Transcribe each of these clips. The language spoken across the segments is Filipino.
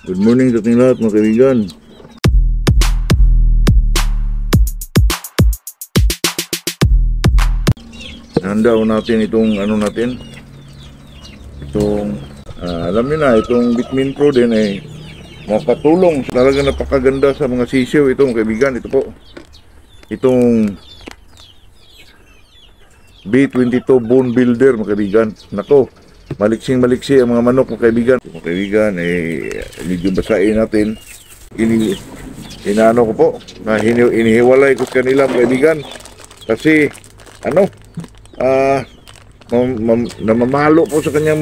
Good morning sa ating lahat mga kaibigan. Handa natin itong alam niyo na, itong Bitmin Pro din ay makatulong. Talaga napakaganda sa mga sisiw ito mga kaibigan. Ito po, itong B22 Bone Builder mga kaibigan. Nako, maliksi ang mga manok mga kaibigan. Mga kaibigan, medyo basahin natin. Inaano ko po, inihiwalay ko sa kanila mga kaibigan. Kasi, namamalo po sa kanyang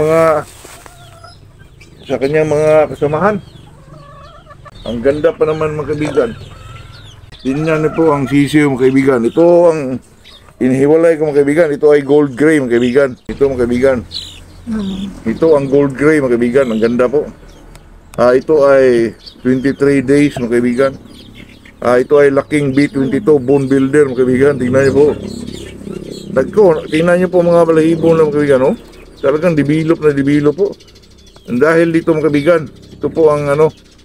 mga kasamahan. Ang ganda pa naman mga kaibigan. Tingnan niyo po ang sisiw mga kaibigan. Ito ang inihiwalay ko mga kaibigan. Ito ay gold gray mga kaibigan. Ito mga kaibigan. Ito ang gold gray mga kaibigan. Ang ganda po. Ito ay 23 days mga kaibigan. Ito ay laking B22 Bone Builder mga kaibigan. Tingnan niyo po. Tingnan niyo po mga balahibo na mga kaibigan. Oh. Talagang develop po. Dahil dito mga kaibigan, ito po ang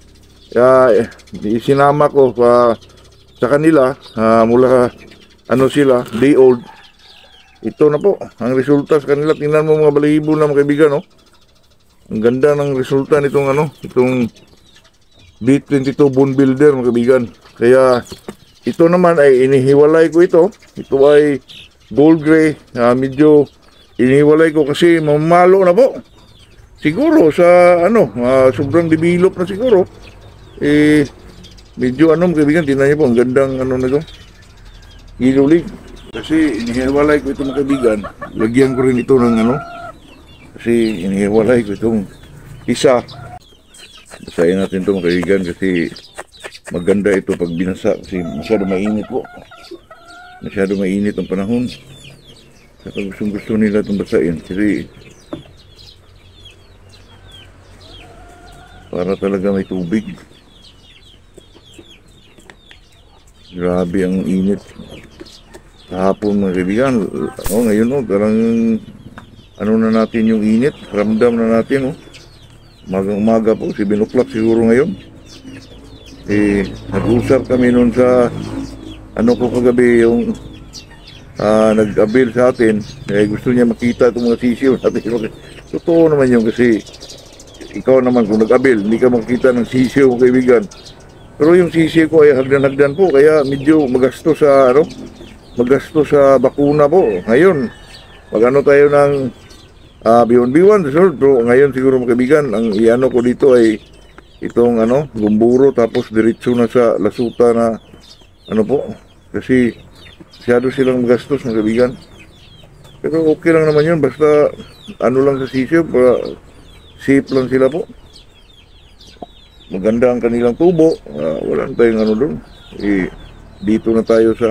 sinama ko sa kanila mula sila, day old. Ito na po ang resulta sa kanila. Tingnan mo mga balahibo na mga kaibigan, oh. Ang ganda ng resulta nitong itong B22 Bone Builder mga kaibigan. Kaya ito naman ay inihiwalay ko ito. Ito ay gold gray. Medyo inihiwalay ko kasi mamalo na po. Siguro sa sobrang develop na siguro. Medyo mga kaibigan, tingnan niyo po ang gandang na ito. Gilulig. Kasi inihiwalay ko ito mga kaibigan. Lagyan ko rin ito ng kasi inihiwalay ko itong isa. Basahin natin ito mga kaibigan kasi maganda ito pag binasa kasi masyado mainit po. Masyado mainit ang panahon. Saka gusto nila itong basahin kasi para talaga may tubig. Grabe ang init. Kahapon mga kaibigan, ngayon parang na natin yung init. Ramdam na natin. Umaga po, 7 o'clock siguro ngayon. Nag-usap kami noon sa kagabi yung nag-abil sa atin. Gusto niya makita itong mga sisiw natin. Totoo naman yun kasi ikaw naman kung nag-abil, hindi ka makita ng sisiw mga kaibigan. Pero yung sisiw ko ay hagdan-hagdan po, kaya medyo magasto sa bakuna po. Ngayon, tayo ng beyond B1 result. Pero ngayon siguro mga kaibigan, ang ko dito ay itong gumburo tapos diretso na sa lasuta na po. Kasi masyado silang magastos mga kaibigan. Pero okay lang naman yun, basta lang sa sisiw, para safe lang sila po. Maganda ang kanilang tubo. Wala tayong doon. Dito na tayo sa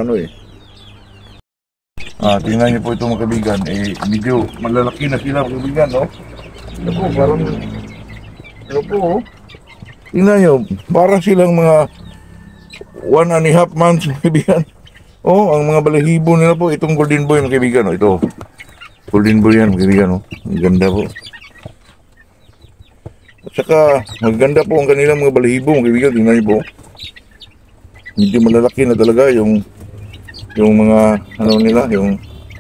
tingnan niyo po ito mga kaibigan. Medyo malalaki na sila mga kaibigan, no? Parang tingnan niyo, parang silang mga 1.5 months mga kaibigan. Ang mga balahibo nila po, itong golden boy mga kaibigan, ito. Golden boy yan mga kaibigan, Ang ganda po. At saka, maganda po ang kanilang mga balahibo mga kaibigan. Tingnan niyo po. Medyo malalaki na talaga yung mga nila, yung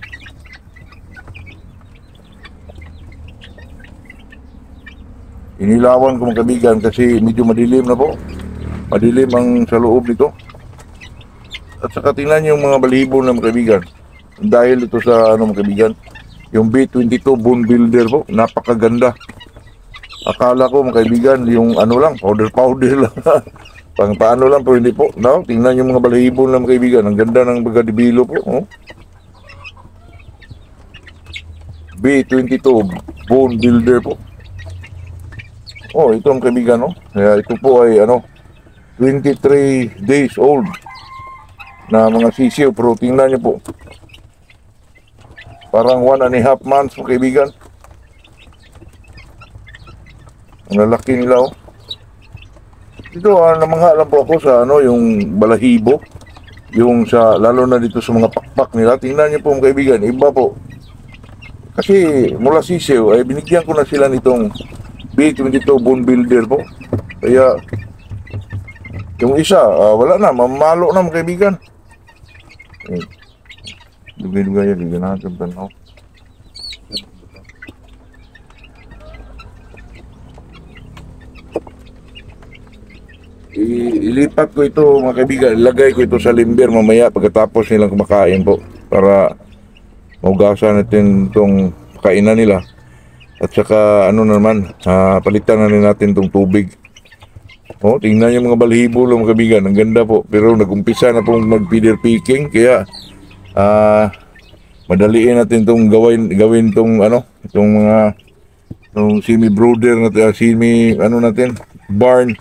inilawan ko mga kaibigan kasi medyo madilim na po. Madilim ang sa loob nito. At saka tingnan niyo yung mga balahibo na mga kaibigan. Dahil ito sa mga kaibigan, yung B22 Bone Builder po, napakaganda. Akala ko mga kaibigan, yung lang, powder lang. Pang paano lang po, hindi po. Tingnan niyo mga balahibo na mga kaibigan. Ang ganda ng bagadibilo po. B22 Bone Builder po. Ito ang kaibigan, Kaya ito po ay 23 days old na mga sisiw. Pero tingnan niyo po. Parang 1.5 months mga kaibigan. Ang lalaki nila, Ito, namangha lang po ako sa yung balahibo. Yung lalo na dito sa mga pakpak nila. Tingnan niyo po mga kaibigan, iba po. Kasi mula sisiw ay binigyan ko na sila nitong B22 Bone Builder po. Kaya yung isa, wala na, mamalo na mga kaibigan. Dugay-dugay yan, hindi natin tanaw. Ilipat ko ito mga kaibigan, ilagay ko ito sa limber mamaya pagkatapos nilang kumakain po para maugasan natin itong kainan nila. At saka ano naman, palitan na rin natin itong tubig. Oh, tingnan yung mga balahibo lang mga kaibigan, ang ganda po. Pero nag-umpisa na pong mag-feeder picking, kaya madaliin natin itong gawin itong ano, itong mga itong semi-brooder natin, ano natin, barn.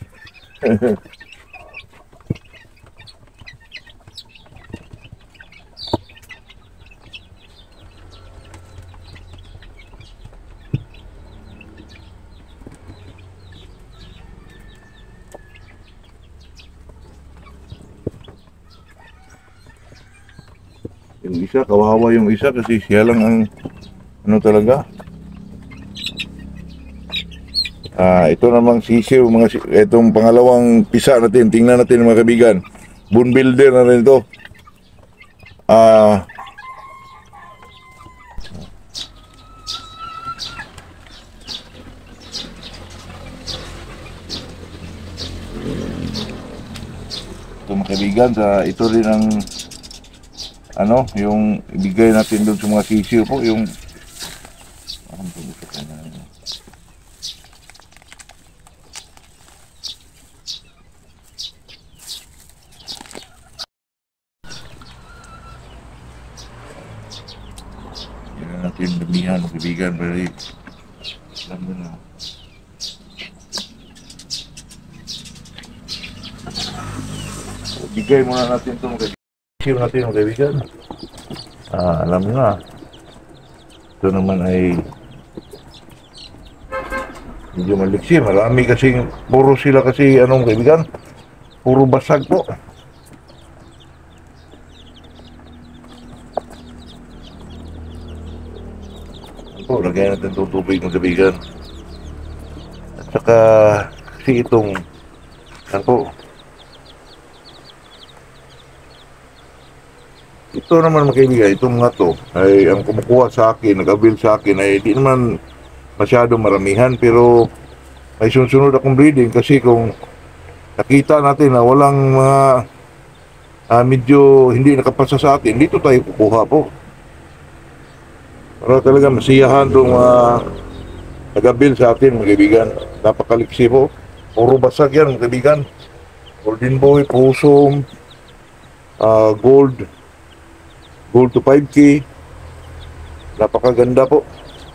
Yung isa, kawawa yung isa kasi siya lang ang ano talaga. Ito namang sisiw, itong pangalawang pisa natin, tingnan natin mga kaibigan. Bone builder na rin ito. Ito mga kaibigan, ito rin ang ano, yung ibigay natin doon sa mga sisiw po, yung yan natin damihan mga kaibigan, bali alam mo na. Bigay muna natin ito mga kaibigan natin mga kaibigan. Alam nyo na, ito naman ay medyo maliksi, marami kasi puro sila kasi anong kaibigan, puro basag po. Ito, lagyan natin itong tubig ng kaibigan. At saka kasi itong ano po, ito naman mga kaibigan, itong mga to ay ang kumukuha sa akin, nag-avail sa akin ay di naman masyado maramihan, pero may sunod akong breeding kasi kung nakita natin na walang mga medyo hindi nakapasa sa atin, dito tayo kukuha po. Para talaga masiyahan itong nag-avail sa atin mga kaibigan. Napakaliksi po. Puro basag yan mga kaibigan. Golden Boy, Pusong, Gold to 5K. Napakaganda po.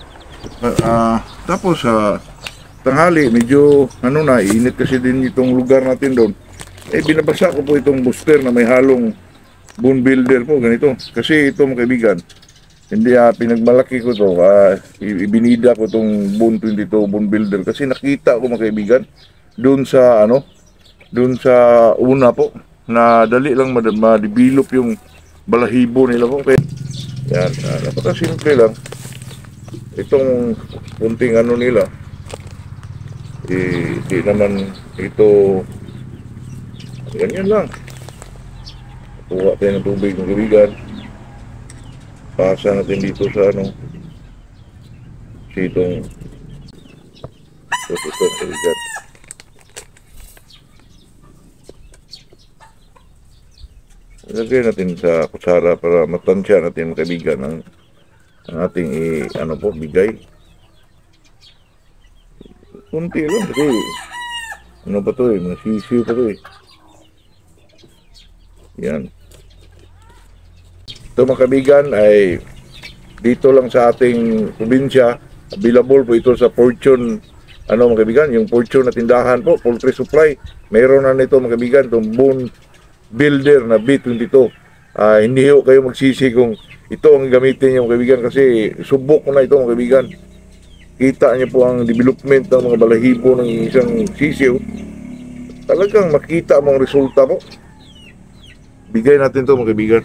Tapos tanghali, medyo ano na, init kasi din itong lugar natin doon. Binabasa ko po itong booster na may halong bone builder po, ganito. Kasi ito mga kaibigan, hindi pinagmalaki ko to, ibinida ko itong bone 22 bone builder kasi nakita ko mga kaibigan doon sa ano, doon sa una po na dali lang ma-develop yung balahibo nila po. Kaya yan, napakasimple lang itong kunting ano nila, di naman ito ganyan lang. Kuha tayo ng tubig ng kaibigan, pasa natin dito sa ano, itong kaibigan. Ilagay natin sa kutsara para matansya natin mga kaibigan ang ating ano po, bigay. Kunti lang kasi ano pa to mga sisiw pa to Yan. Ito mga kaibigan ay dito lang sa ating probinsya. Available po ito sa Fortune, ano mga kaibigan, yung Fortune na tindahan po, poultry supply. Mayroon na nito mga kaibigan, itong bone builder na B22. Hindi ho kayo magsisi kung ito ang gamitin niyo mga kaibigan kasi subok ko na ito mga kaibigan. Kita niyo po ang development ng mga balahibo ng isang sisiw. Talagang makita mo ang resulta po. Bigay natin ito mga kaibigan.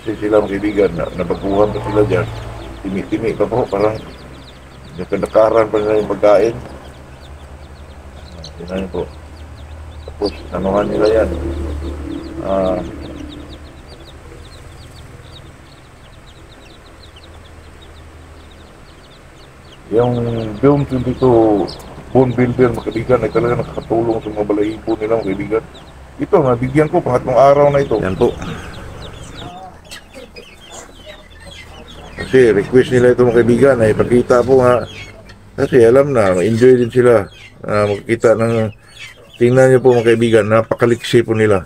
kasi sila mga kaibigan, nabaguhan pa sila dyan. Timi-timi pa po, parang nakadakaran pa nila yung pagkain. Tingnan niyo po. Tapos, anuhan nila yan. Yung Film 22 Bone Builder, mga kaibigan, ay talaga nakakatulong sa mga balahibo nila, mga kaibigan. Ito, nabigyan ko pangatlong araw na ito. Yan po. Kasi request nila ito, mga kaibigan, ay ipakita po nga. Kasi alam na, enjoy din sila. Makikita ng, tingnan niyo po mga kaibigan, napakaliksi po nila.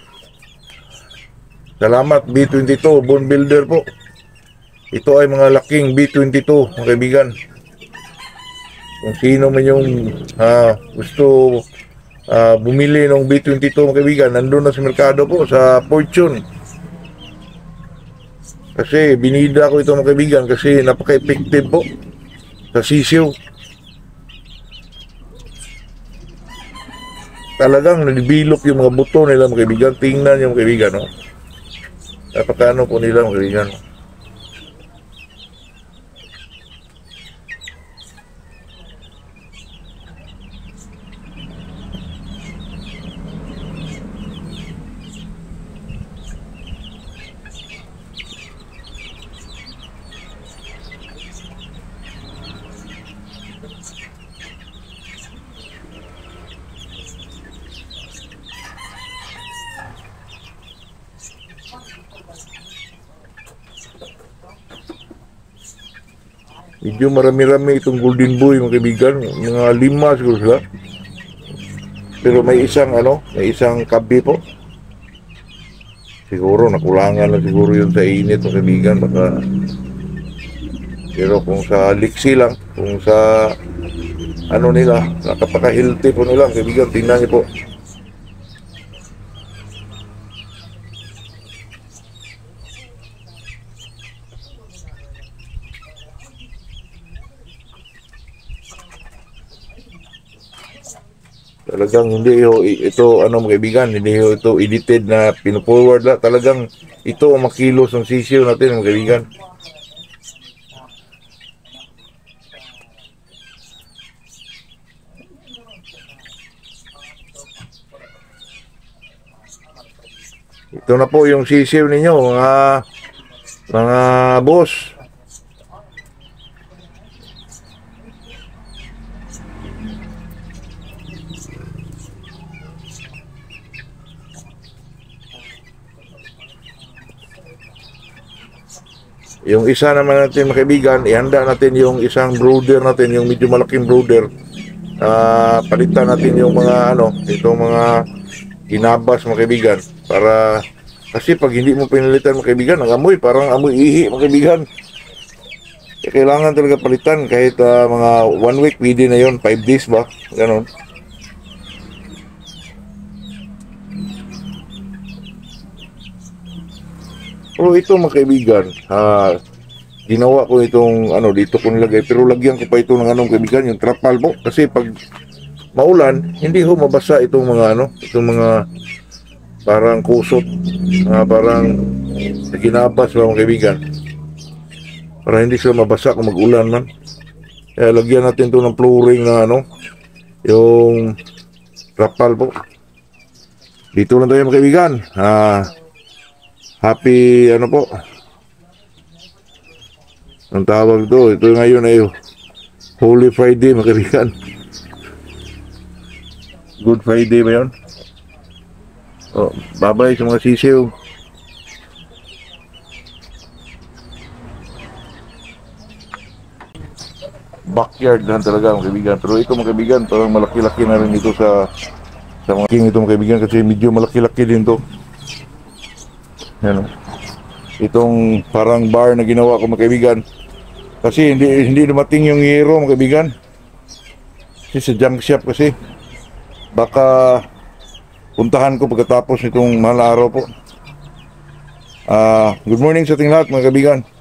Salamat B22 Bone Builder po. Ito ay mga laking B22 mga kaibigan. Kung sino man yung gusto bumili ng B22 mga kaibigan, nandun na sa merkado po sa Fortune. Kasi binida ko ito mga kaibigan kasi napaka-effective po sa sisiw. Talagang nadibilop yung mga buto nila mga kaibigan. Tingnan yung mga kaibigan, no? Napakano po nila mga kaibigan. Medyo marami-rami itong golden boy mga kaibigan, mga 5 siguro sila. Pero may isang kabi po. Siguro nakulangan lang siguro yun sa init mga kaibigan, baka. Pero kung sa liksi lang, kung sa nila, nakapaka-healthy po nila mga kaibigan, tingnan niyo po. Talagang hindi ito mga kaibigan, hindi ito edited na pino-forward la. Talagang ito ang makilos ng sisiyo natin mga kaibigan. Ito na po yung sisiyo ninyo mga boss. Yung isa naman natin mga kaibigan, ihanda natin yung isang brooder natin, yung medyo malaking brooder. Palitan natin yung mga itong mga inabas mga kaibigan. Para, kasi pag hindi mo pinalitan mga kaibigan, ang amoy, parang amoy ihi mga kaibigan. Kailangan talaga palitan kahit mga 1 week, pwede na yun, 5 days ba, ganon. Pero ito mga kaibigan, ginawa ko itong dito ko nilagay, pero lagyan ko pa ito ng kaibigan, yung trapal po. Kasi pag maulan, hindi ho mabasa itong mga parang kusot, parang ginabas ba mga kaibigan. Para hindi sila mabasa kung mag-ulan man. Kaya lagyan natin ito ng flooring na yung trapal po. Dito lang tayo mga kaibigan. Happy po ang tawag to. Ito ngayon ay Holy Friday mga kaibigan. Good Friday ba yun? Bye-bye sa mga sisiw. Backyard lang talaga mga kaibigan. Pero ito mga kaibigan, parang malaki-laki na rin ito sa mga king ito mga kaibigan, kasi medyo malaki-laki din to. Yan, itong parang bar na ginawa ko mga kaibigan, kasi hindi dumating yung hero mga kaibigan, kasi sa junk shop. Kasi baka puntahan ko pagkatapos itong mahal na araw po. Good morning sa ating lahat mga kaibigan.